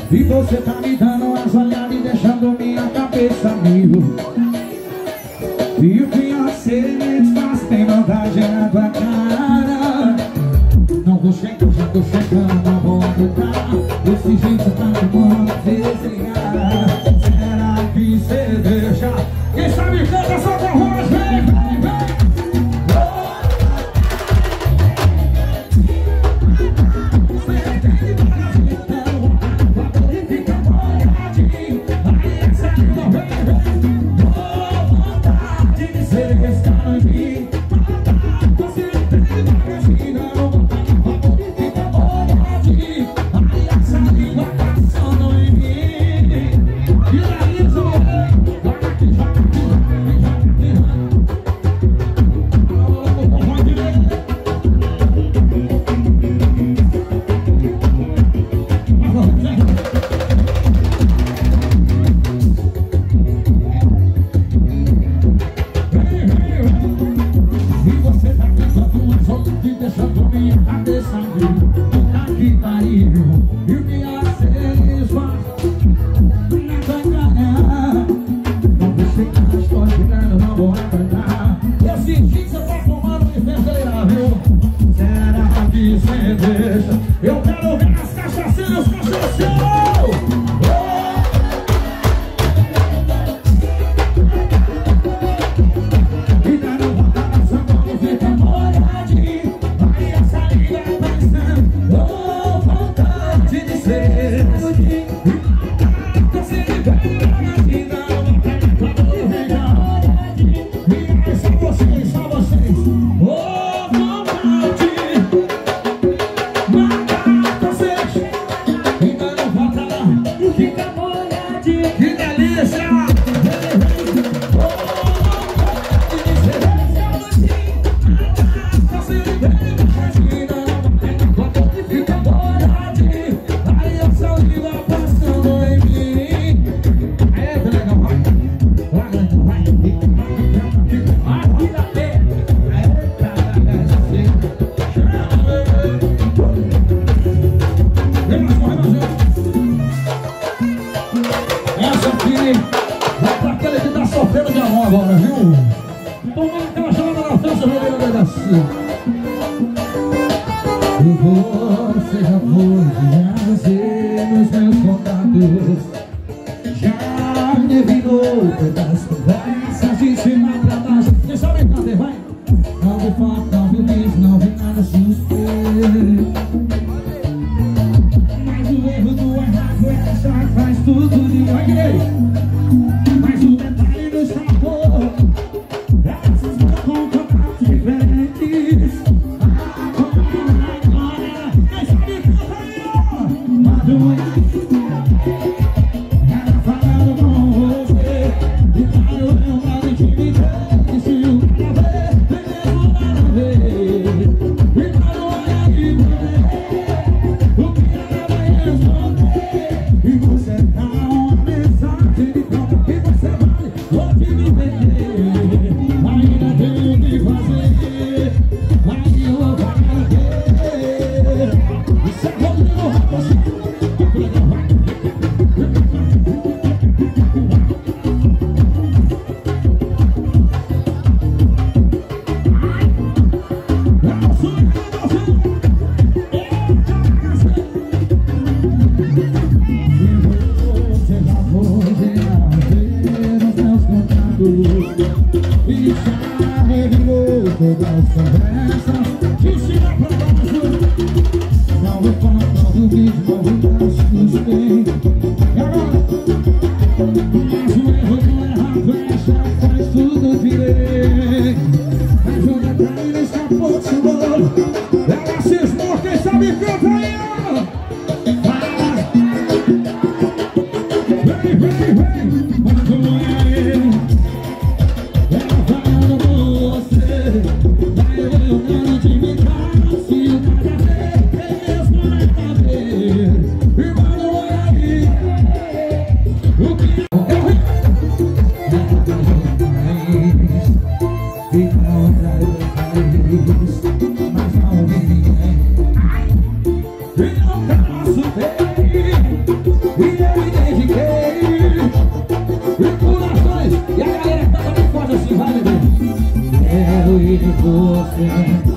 E você tá me dando umas olhadas e deixando minha cabeça mil. E o pior se me faz tem maldade na tua cara. Não vou chegar, já tô chegando, não vou aguentar. Desse jeito tá me mandando desligar. Será que cê deixa? Quem sabe canta só com a voz, vem, vem, vem. Eu quero ver as cachaceiras, cachaceiros! E dá no volta na sua mão, fica molhadinho. Aí essa liga pensando, oh, vontade de ser. Você me vê na vida, vamos regar. E aí só vocês, oh, vontade. Vai pra aquele que tá sofrendo de amor agora, viu? Tomando aquela chamada na festa, meu Deus da Silva. Você já foi viajar nos meus contatos. Já me virou das conversas de cima pra baixo. Deixa eu brincar, vai. Não vi foto, não vi vídeo, não vi nada suspeito. Mas o erro do errado é achar que faz tudo de direito. Mas o detalhe do sabor, essas mãos com contatos diferentes. Agora, quem sabe canta aí, ó. Ela falando com você, e para o meu lado de me ver, se o cara vê, vem mesmo para ver. E para o olhar de ver, o que ela vai responder. E você dá uma mensagem de troca que você vale, vou te me perder. Ainda tenho que fazer, mas eu vou fazer. Isso é Rodrigo Raposinho. E já revirou todas as conversas de cima pra baixo. Não vou falar do vídeo, não vou dar suspeito. E agora? Mas o erro do errado é achar que faz tudo direito. Mas o detalhe escapou de seu bolo. Ela cismou, quem sabe canta aí, ó. Vem, vem, vem, quando é ele. Mas não vi ninguém. E nunca posso ver. e eu me dediquei. E corações, e a galera que tá também forte assim, vai, bebê. Quero ir de você.